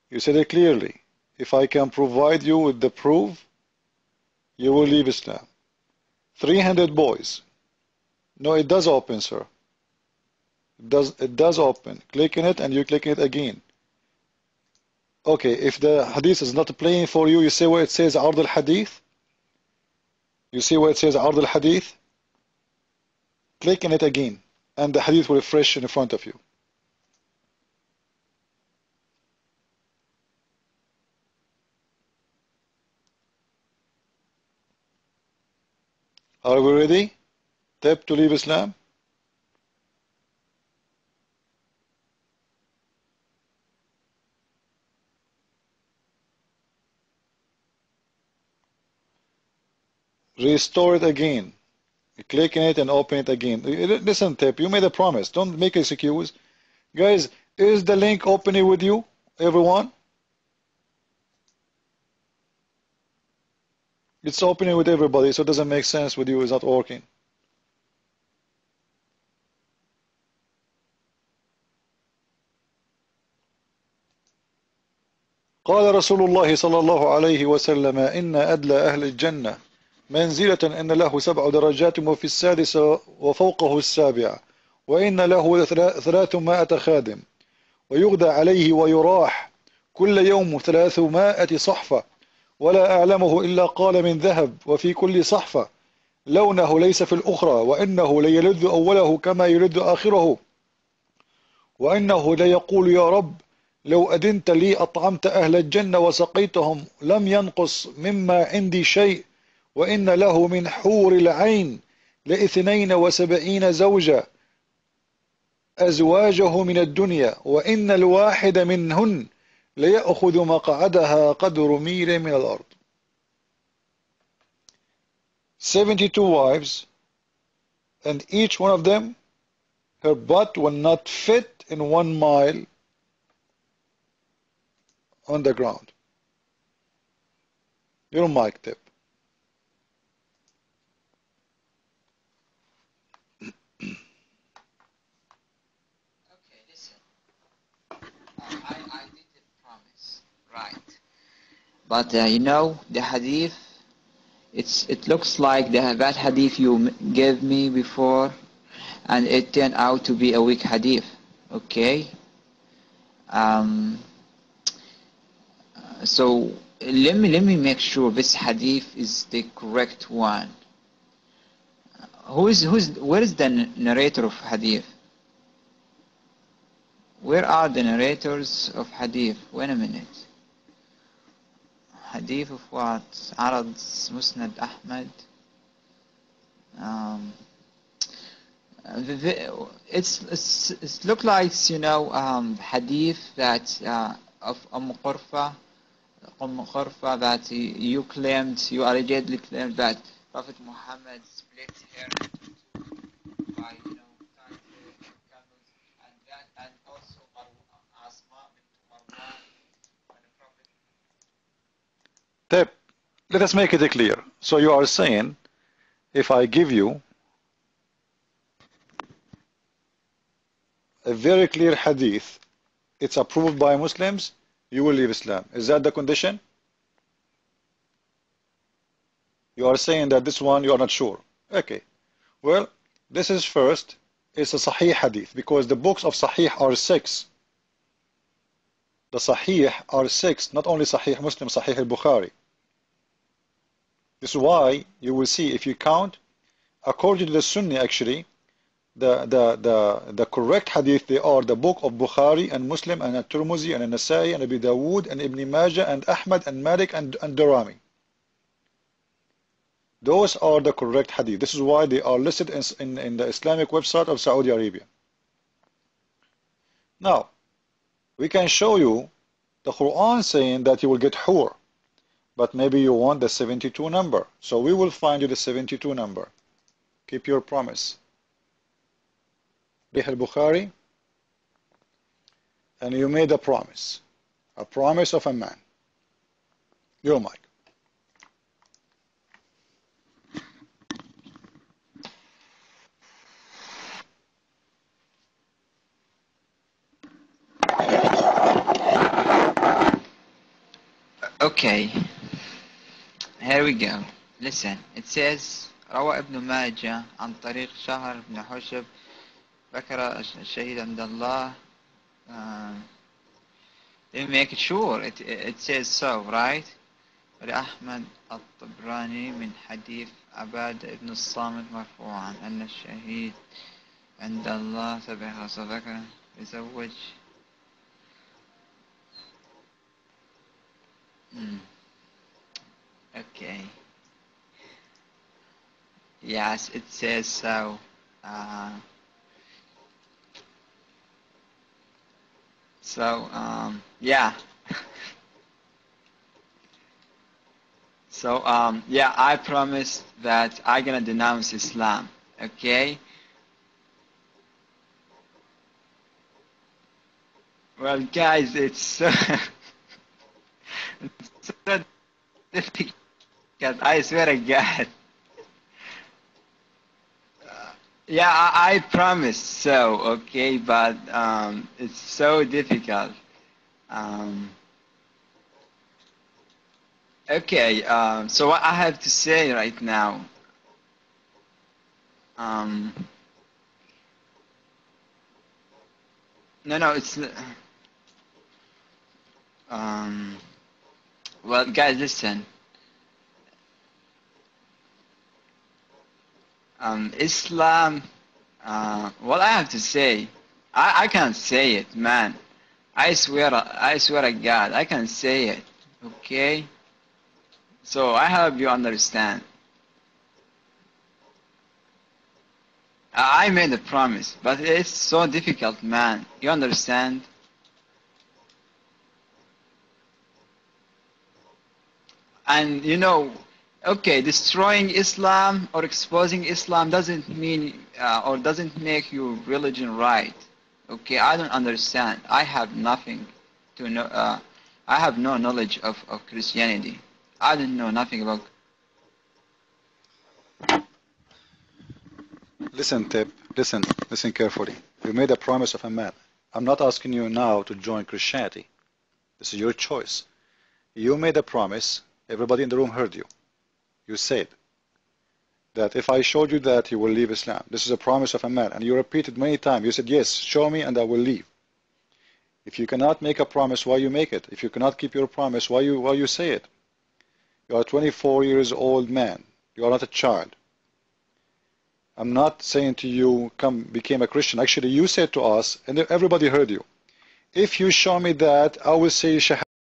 You said it clearly. If I can provide you with the proof, you will leave Islam. 300 boys. No, it does open, sir. It does open. Click on it and you click it again. Okay, if the hadith is not playing for you, you see where it says Ard al-Hadith? You see where it says Ard al-Hadith? Click on it again, and the hadith will refresh in front of you. Are we ready? Tap to leave Islam. Restore it again. Click on it and open it again. Listen, Tap, you made a promise. Don't make excuse. Guys, is the link opening with you, everyone? It's opening with everybody, so it doesn't make sense with you. It's not working. قال رسول الله صلى الله عليه وسلم إن أدلى أهل الجنة منزلة أن له 7 درجات وفي السادس وفوقه السابع وإن له 300 خادم ويغدى عليه ويراح كل يوم 300 صحفة ولا أعلمه إلا قال من ذهب وفي كل صحفة لونه ليس في الأخرى وإنه ليلذ أوله كما يلذ آخره وإنه ليقول يا رب لو أدنت لي أطعمت أهل الجنة وسقيتهم لم ينقص مما عندي شيء وإن له من حور العين ل72 زوجة أزواجه من الدنيا وإن الواحد منهن ليأخذ مقعدها قدر ميل من الأرض. 72 wives, and each one of them, her butt will not fit in 1 mile on the ground. Your mic tip. Okay, listen. I did the promise, right? But you know, the hadith, it looks like that hadith you gave me before, and it turned out to be a weak hadith. Okay. So let me make sure this hadith is the correct one. Where is the narrator of hadith? Where are the narrators of hadith? Wait a minute. Hadith of what? Arad Musnad Ahmad. It look like, you know, hadith that of Qurfa that you claimed, you allegedly claimed that Prophet Muhammad split her by, you know, tying her camels, and also Asma bint Marwan when the Prophet. Tip, let us make it clear. So you are saying, if I give you a very clear hadith, it's approved by Muslims, you will leave Islam. Is that the condition? You are saying that this one you are not sure. Okay. Well, this is first, it's a Sahih hadith, because the books of Sahih are 6. The Sahih are 6, not only Sahih Muslim, Sahih al-Bukhari. This is why you will see, if you count, according to the Sunni actually, the correct hadith, they are the book of Bukhari and Muslim and At-Tirmidhi and An-Nasa'i and Abi Dawood and Ibn Majah and Ahmad and Malik and Darami. Those are the correct hadith. This is why they are listed in the Islamic website of Saudi Arabia. Now, we can show you the Quran saying that you will get hur, but maybe you want the 72 number. So we will find you the 72 number. Keep your promise. Sahih al-Bukhari, and you made a promise of a man. Your mic. Okay, here we go. Listen, it says روى ابن ماجه عن طريق شهر بن حشب ذكر الشهيد عند الله. Let me make it sure it says so, right? ولأحمد الطبراني من حديث عباد ابن الصامت مرفوعا أن الشهيد عند الله سبح وصدق يزوج. Okay. Yes, it says so. Yeah. Yeah, I promised that I'm gonna denounce Islam. Okay. Well, guys, it's so, it's so difficult. I swear to God. Yeah, I promise so, okay, but it's so difficult. Okay, so what I have to say right now, no, it's, well, guys, listen. Islam, what I have to say, I can't say it, man. I swear to God, I can say it, okay? So I hope you understand. I made a promise, but it's so difficult, man. You understand? And you know, okay, destroying Islam or exposing Islam doesn't mean or doesn't make your religion right. Okay, I don't understand. I have nothing to know. I have no knowledge of Christianity. I don't know nothing about. Listen, Tip, listen carefully. You made a promise of a man. I'm not asking you now to join Christianity. This is your choice. You made a promise. Everybody in the room heard you. You said that if I showed you that, you will leave Islam. This is a promise of a man. And you repeated many times. You said, yes, show me and I will leave. If you cannot make a promise, why you make it? If you cannot keep your promise, why you say it? You are a 24 years old man. You are not a child. I'm not saying to you, come, become a Christian. Actually, you said to us, and everybody heard you, if you show me that, I will say Shahada.